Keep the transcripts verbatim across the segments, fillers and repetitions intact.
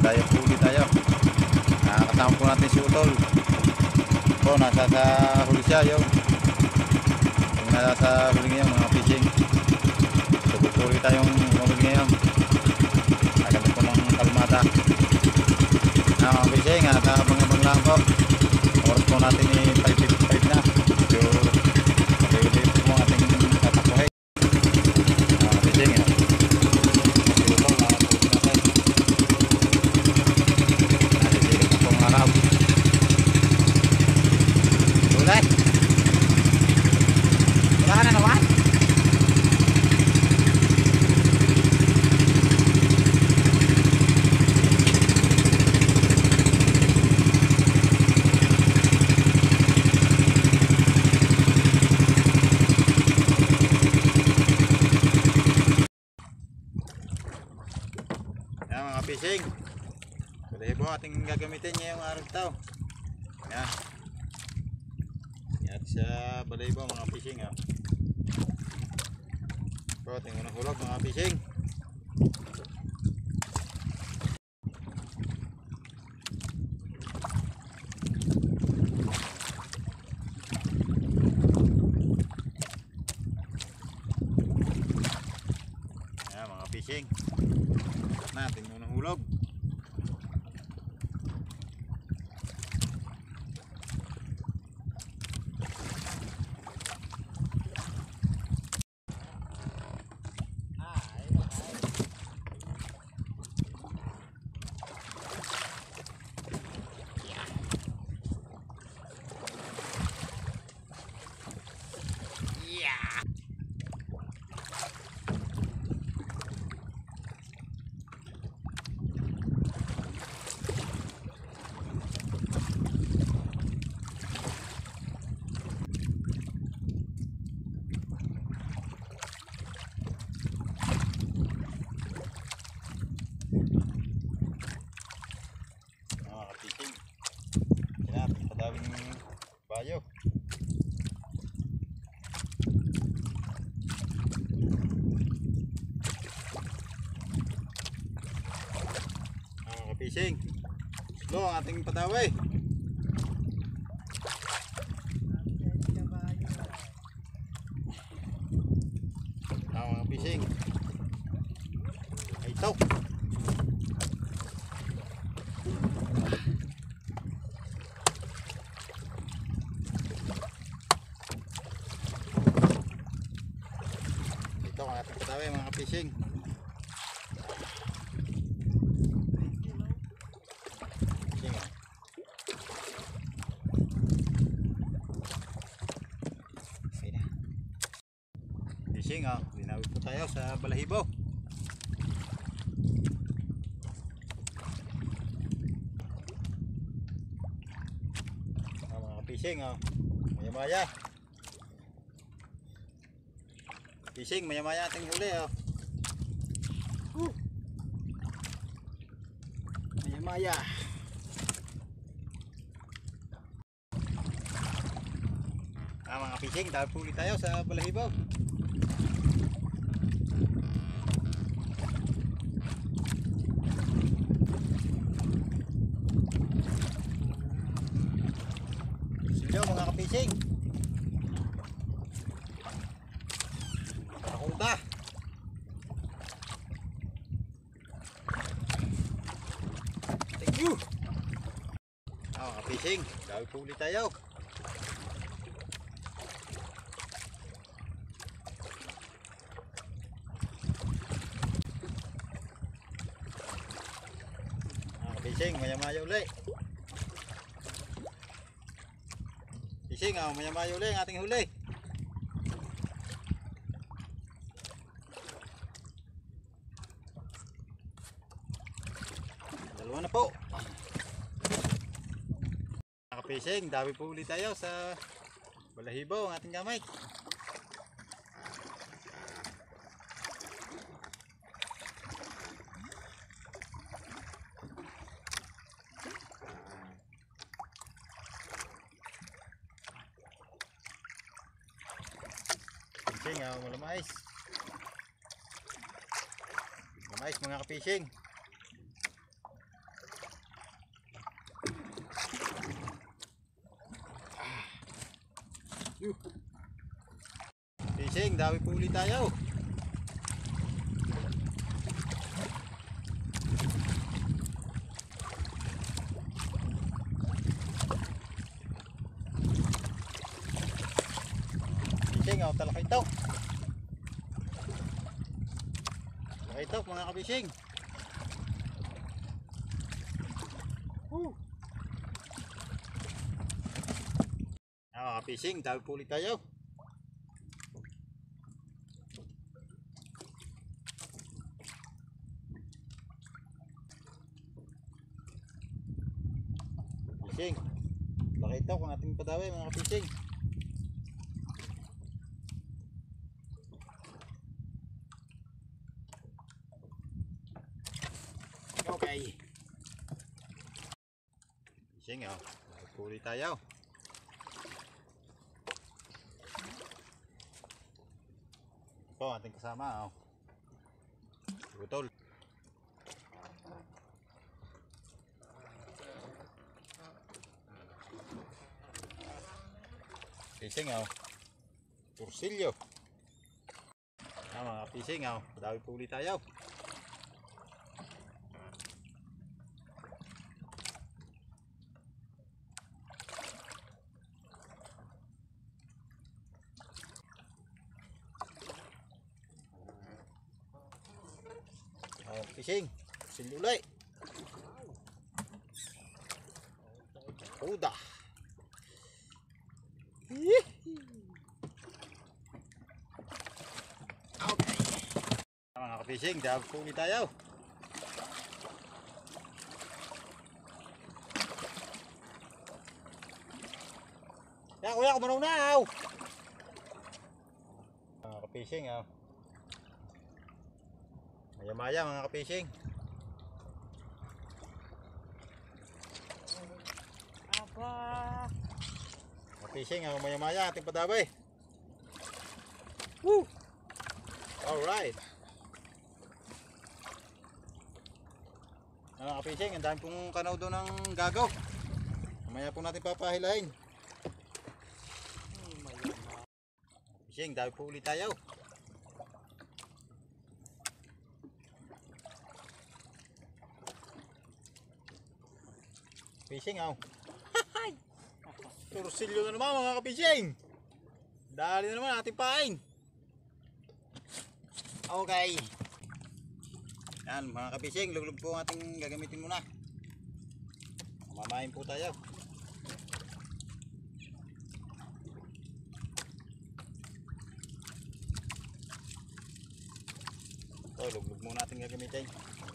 Tayo huli tayo. Ah, kasama po natin si Utol. Po, nasa sa huli siya yung. Yung nasa sa huli ngayon mga fishing. So huli tayong huli ngayon. Agad po ng kalmata. Ah, mga fishing, at abang-abang lang po. Oras po natin ni five fifty-five na. So ulit po ating tatakuhin. Ah, mga fishing yan. Fishing. Pwede po ating gagamitin niya yung araw tao. Yan. Yan sa balay po mga fishing. Ha. Po, ating unang hulog mga fishing. Yan mga fishing. Natin unang hulog. Bayo. Mga ka-fishing, slow ang ating padaway. Mga ka-fishing, ay ito. Ito ang ating pataway mga fishing. Fishing oh. Fishing oh. Linawid po tayo sa balahibo. Oh, mga fishing oh. Maya maya. Fishing, maya-maya ating huli oh. Uh. Maya-maya. Ah, mga fishing, dahil huli tayo sa balahibo. Sige mga ka-fishing. Nakunta. Thank you. Ah, mga fishing, dahil huli tayo. Ah, fishing, maya-maya uli. Fishing, ah, maya-maya uli ang ating huli. Dalawa na po. Fishing, dami po ulit tayo sa balahibo ang ating gamay. Fishing, ah, malamais. Malamais mga ka-fishing. Yuh. Fishing, dami po ulit tayo. Fishing, oh, talakaitok. Talakaitok mga kabishing. Woo. Ah, mga fishing, dami po ulit tayo. Fishing, talakaitok ang ating padaway mga fishing. Okay. Fishing, oh. Puli tayo. Ito ating kasama, oh. Butol. Fishing, oh. Tursilyo. Ah, mga fishing, oh. Dami puli tayo. Oh, fishing, silulay. Udah. Okay. Mga ka-fishing, dahil po ulit tayo. Ya, kuya, kumarong na. Mga ka-fishing, oh. Maya-maya mga ka-fishing. Aba. Ka-fishing, maya-maya ating padabay. Woo! Alright. Mga ka-fishing, ang dami pong kanaw doon ng gagaw. Mamaya po natin papahilahin. Fishing, dami po ulit tayo. Fishing, oh. Tursilyo na naman mga ka-fishing. Dali na naman ating pain. Okay. Yan mga ka-fishing, luglog po ang ating gagamitin muna. Mamain po tayo. Ito, luglog muna ating gagamitin.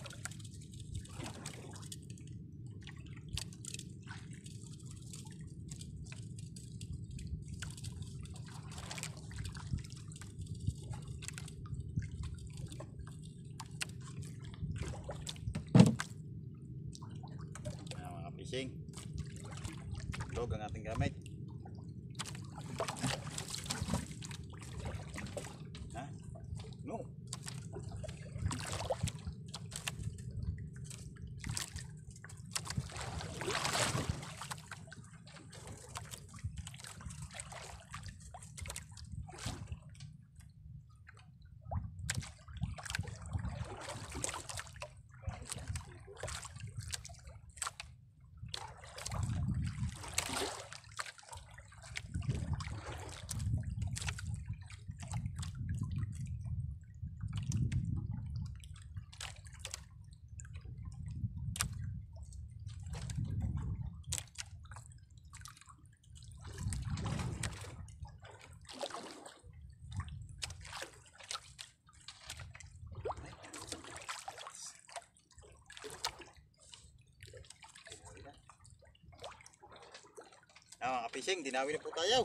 Fishing. Log ang ating gamit. Ha? No. Ah, mga fishing, dinawi na po tayo.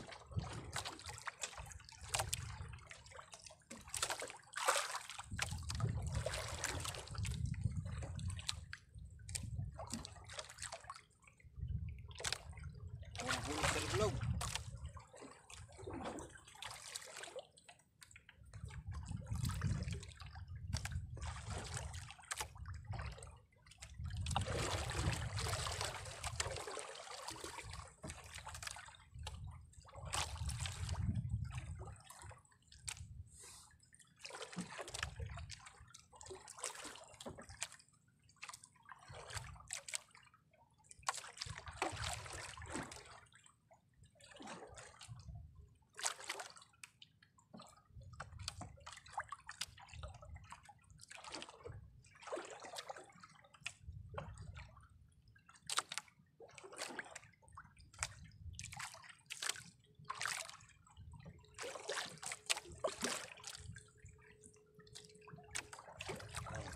Ang huli sa iglog.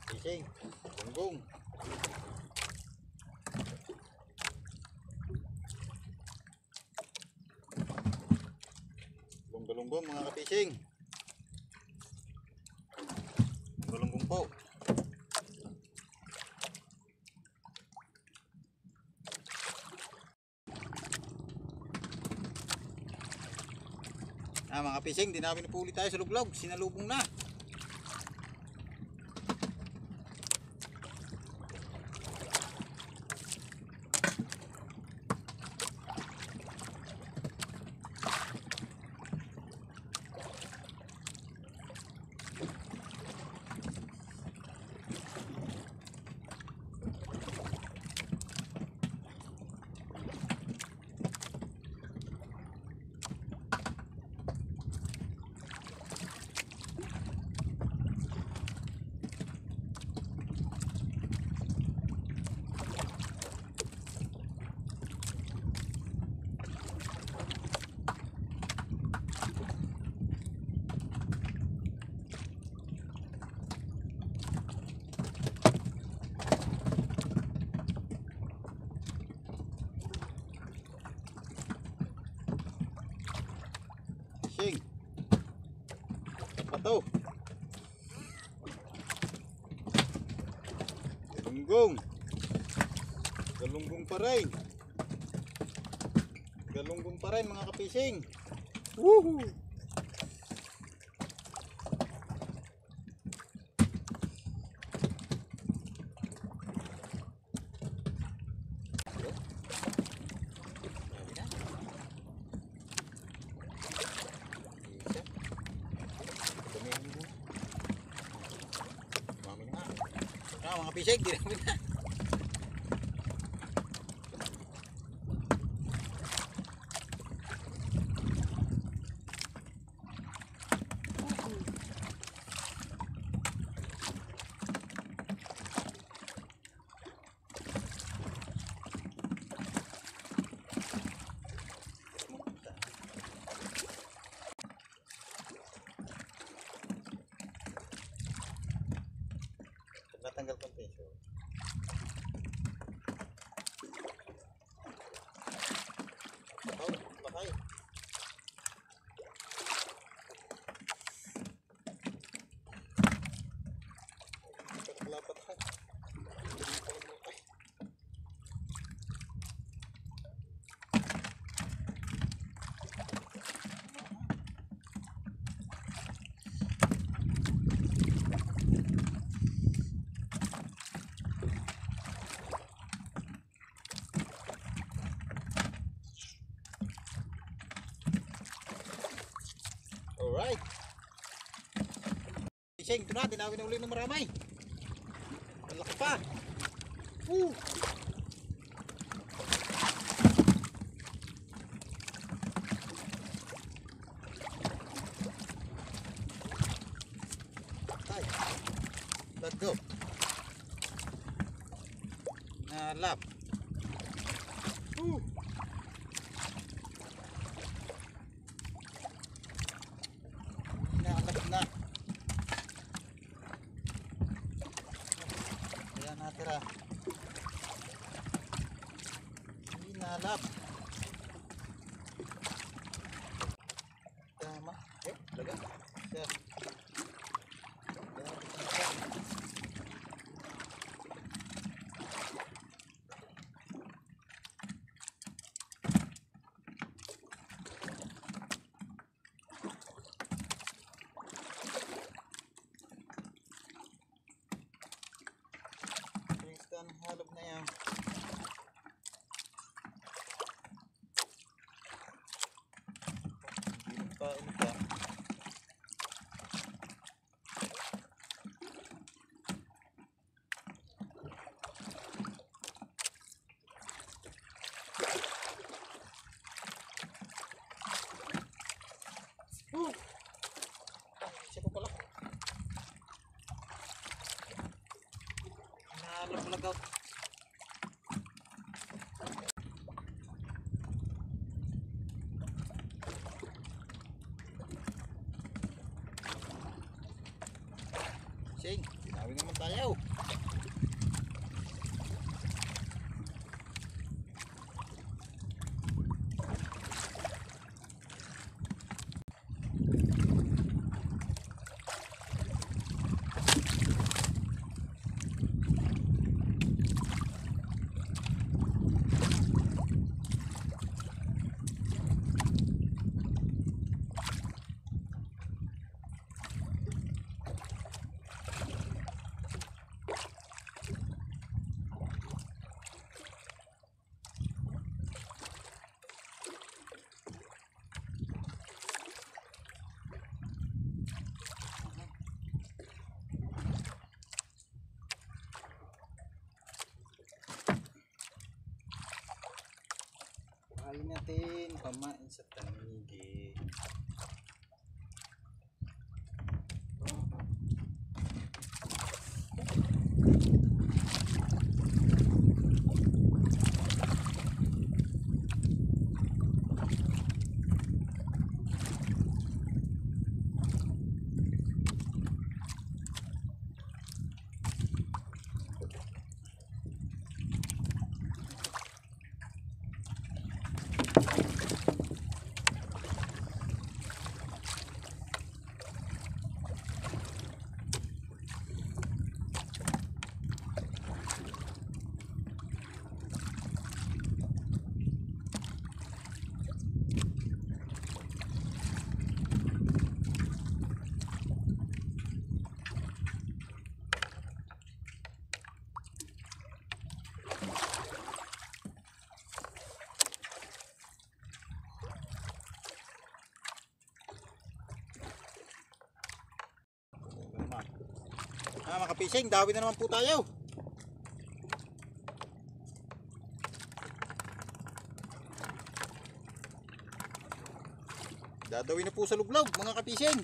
Fishing, gunggong. Lunggong mga ka-fishing. Lunggong po. Ah, mga fishing, di namin napuli tayo sa luglog, sinalubong na. Fishing. Apa tuh? Galunggong. Galunggong pa rin. Galunggong pa rin mga ka-fishing. Woohoo! Ah, mga fishing, di namin na. Natanggal ko ang peso. Oh, patay. Lapat ka. Alright. Fishing, ito na, dinawin na uli ng maramay. Malaki pa. Woo! Ay, let's go. Nalap. Woo! Na. Ayan natira. Hinalap. Tama. Eh, laga. Siya. Halog na yan. Hindi pa ulit pa. Woo! Siya po pala. Nalag-lagaw. Sing, sabi naman tayo. Kali natin pamain sa tanigi. Ah, mga kafishing, dawi na naman po tayo. Dadawi na po sa lublog, mga kafishing.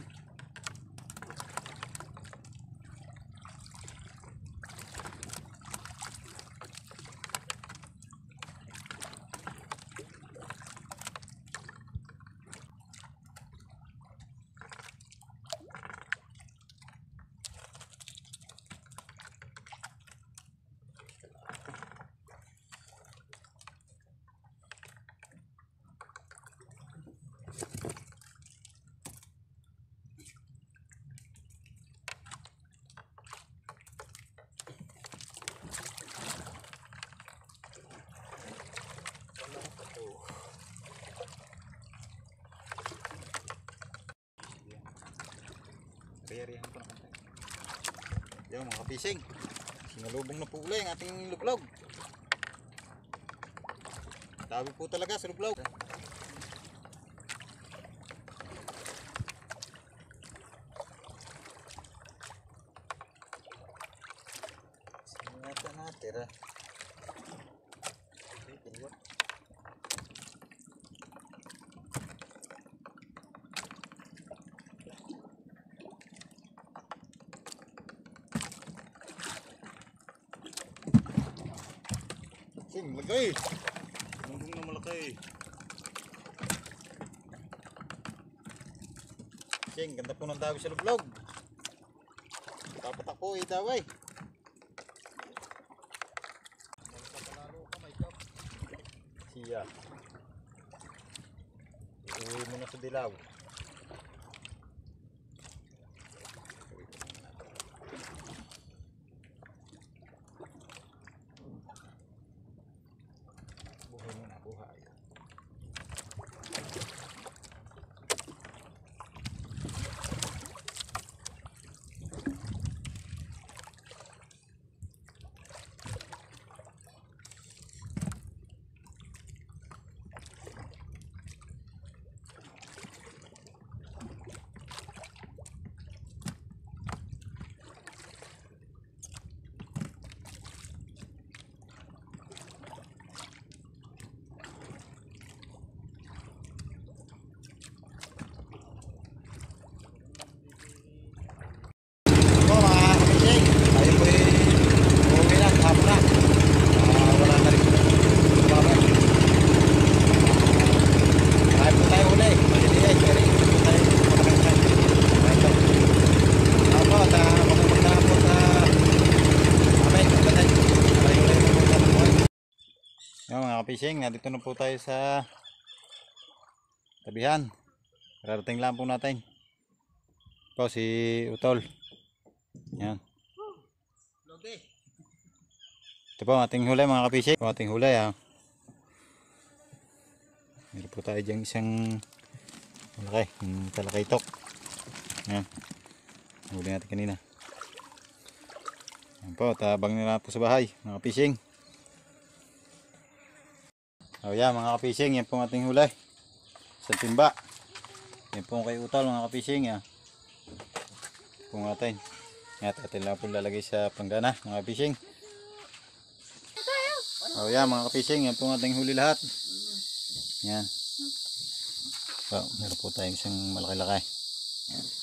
Kayarihan ko na kantay. Yan mga kafishing, sinalubong na po uli ang ating lublog. Tabi po talaga sa lublog. Sinata natin ha. Okay, dalawa. Sing, malaki. Mundong na malaki. Sing, ganda po ng dawi sa lublog. Tapatak po eh, dawi. Siya. Iuwi mo na sa dilaw. Buhay mo na, buhay. Yan mga kapishing, nandito na po tayo sa tabihan. Rarating lang po natin. Po si Utol. Yan. Ito po ating huli mga kapishing. Ito ating huli ha. Meron po tayo dyan isang malaki, yung talakaitok. Yan. Huli natin kanina. Yan po, tabang nila po sa bahay mga kapishing. O yan mga kapishing, yan po ating huli. Sa timba. Yan po kay Utol mga kapishing. Yan. Kung atin. Yan, atin lang po lalagay sa panggana mga kapishing. O yan mga kapishing, yan po ating huli lahat. Yan. So, meron po tayong isang malaki-laki. Yan.